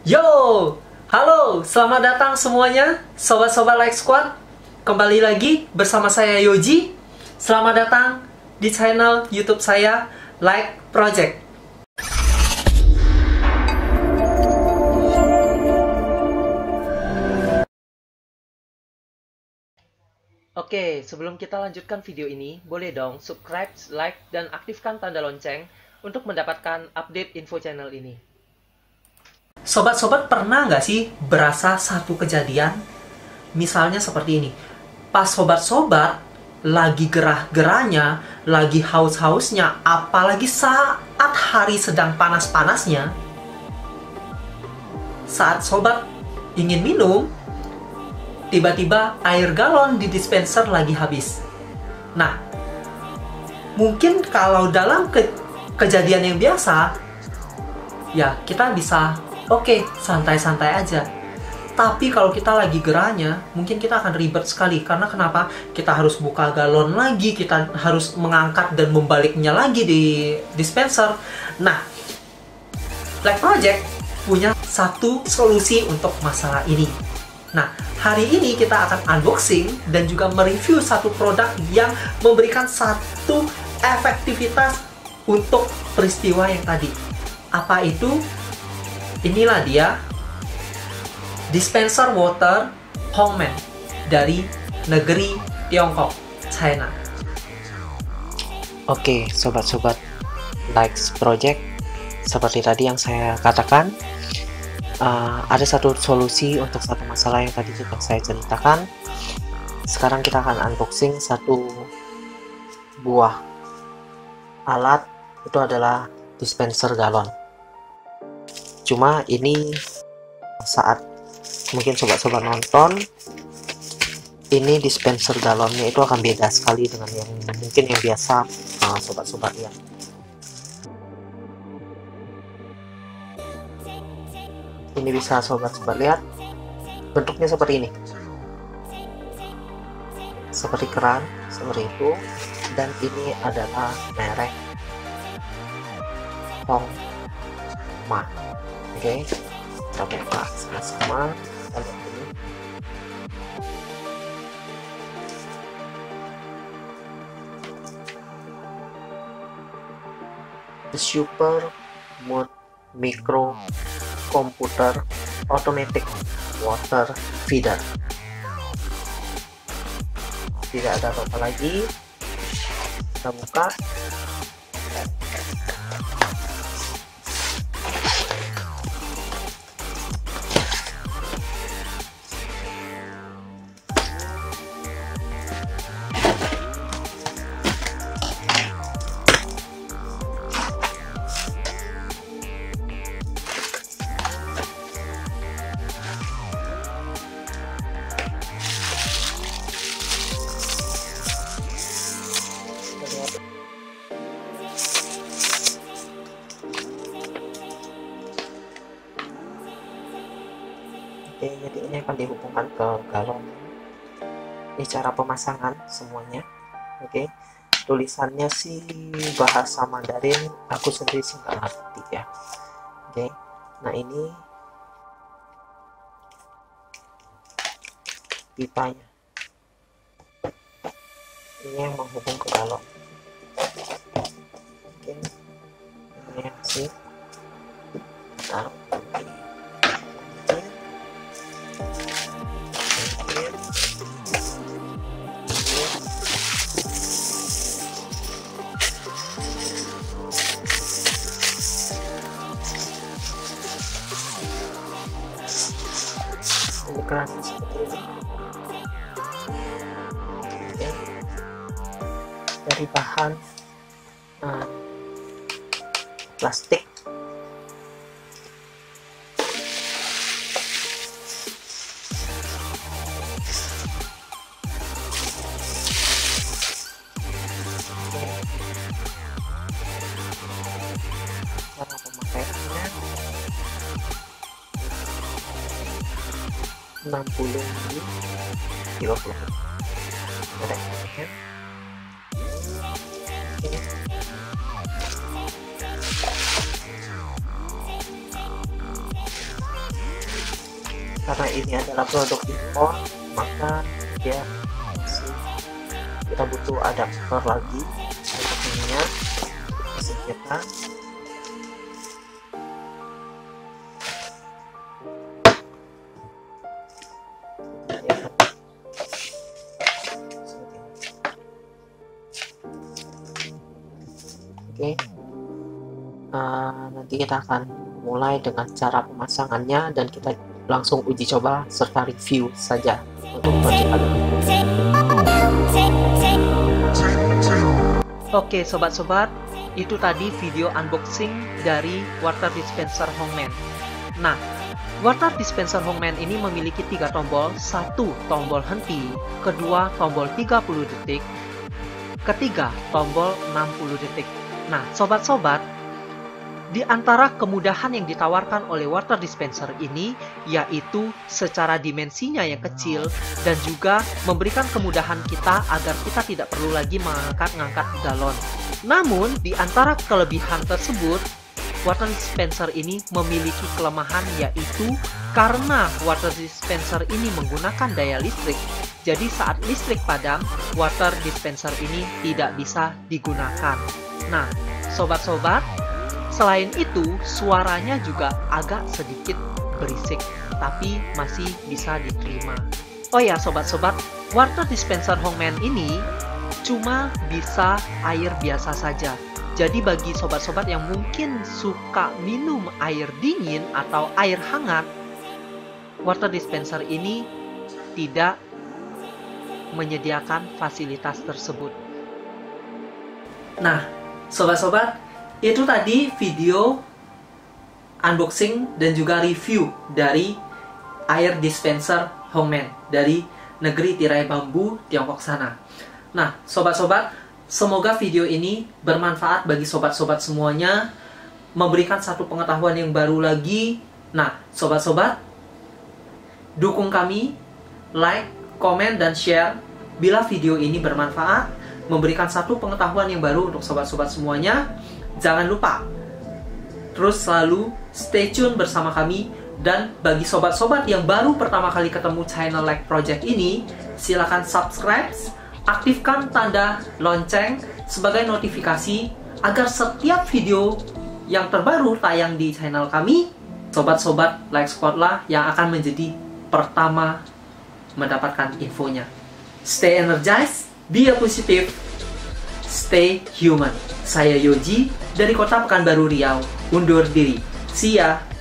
Yo, halo, selamat datang semuanya, sobat-sobat Like Squad. Kembali lagi bersama saya Yoji. Selamat datang di channel YouTube saya, Like Project. Oke, sebelum kita lanjutkan video ini, boleh dong subscribe, like, dan aktifkan tanda lonceng untuk mendapatkan update info channel ini. Sobat-sobat pernah nggak sih berasa satu kejadian? Misalnya seperti ini. Pas sobat-sobat lagi gerah-gerahnya, lagi haus-hausnya, apalagi saat hari sedang panas-panasnya, saat sobat ingin minum, tiba-tiba air galon di dispenser lagi habis. Nah, mungkin kalau dalam kejadian yang biasa, ya kita bisa oke, santai-santai aja. Tapi kalau kita lagi gerahnya, mungkin kita akan ribet sekali. Karena kenapa? Kita harus buka galon lagi, kita harus mengangkat dan membaliknya lagi di dispenser. Nah, Like Project punya satu solusi untuk masalah ini. Nah, hari ini kita akan unboxing dan juga mereview satu produk yang memberikan satu efektivitas untuk peristiwa yang tadi. Apa itu? Inilah dia, dispenser water Hongmen dari negeri Tiongkok, China. Oke, sobat-sobat Likes Project, seperti tadi yang saya katakan, ada satu solusi untuk satu masalah yang tadi sudah saya ceritakan. Sekarang kita akan unboxing satu buah alat, itu adalah dispenser galon. Cuma ini saat mungkin sobat-sobat nonton, ini dispenser galonnya itu akan beda sekali dengan yang mungkin yang biasa sobat-sobat lihat. Ini bisa sobat-sobat lihat, bentuknya seperti ini, seperti keran, seperti itu. Dan ini adalah merek Hongmen. Oke, kita buka sama-sama. Kita lihat ini. The Super Micro Computer Automatic Water Feeder. Tidak ada apa-apa lagi. Kita buka. Oke, jadi ini akan dihubungkan ke galon. Ini cara pemasangan semuanya. Oke, tulisannya sih bahasa Mandarin, aku sendiri sih nggak ngerti ya. Oke, nah ini pipanya, ini yang menghubung ke galon. Oke, ini yang sih taruh. Ini kerannya seperti ini. Oke. Dari bahan plastik. Cara pemakaiannya 60 mili 30 merek. Ini karena ini adalah produk impor, maka dia kita butuh adapter lagi untuk ininya, mesin kita. Oke, nanti kita akan mulai dengan cara pemasangannya dan kita langsung uji coba serta review saja untuk project kali ini. Oke sobat-sobat, itu tadi video unboxing dari water dispenser Hongmen. Nah, water dispenser Hongmen ini memiliki 3 tombol, 1 tombol henti, kedua tombol 30 detik, ketiga tombol 60 detik. Nah, sobat-sobat, di antara kemudahan yang ditawarkan oleh water dispenser ini yaitu secara dimensinya yang kecil dan juga memberikan kemudahan kita agar kita tidak perlu lagi mengangkat galon. Namun, di antara kelebihan tersebut, water dispenser ini memiliki kelemahan yaitu karena water dispenser ini menggunakan daya listrik. Jadi saat listrik padam, water dispenser ini tidak bisa digunakan. Nah, sobat-sobat, selain itu suaranya juga agak sedikit berisik, tapi masih bisa diterima. Oh ya sobat-sobat, water dispenser Hongmen ini cuma bisa air biasa saja. Jadi bagi sobat-sobat yang mungkin suka minum air dingin atau air hangat, water dispenser ini tidak menyediakan fasilitas tersebut. Nah, sobat-sobat, itu tadi video unboxing dan juga review dari air dispenser Hongmen dari negeri tirai bambu Tiongkok sana. Nah, sobat-sobat, semoga video ini bermanfaat bagi sobat-sobat semuanya, memberikan satu pengetahuan yang baru lagi. Nah, sobat-sobat, dukung kami, like, komen, dan share bila video ini bermanfaat, memberikan satu pengetahuan yang baru untuk sobat-sobat semuanya. Jangan lupa terus selalu stay tune bersama kami. Dan bagi sobat-sobat yang baru pertama kali ketemu channel Like Project ini, silakan subscribe, aktifkan tanda lonceng sebagai notifikasi agar setiap video yang terbaru tayang di channel kami, sobat-sobat Like Squad lah yang akan menjadi pertama mendapatkan infonya. Stay energized, be a positive, stay human. Saya Yoji dari Kota Pekanbaru Riau, undur diri. See ya!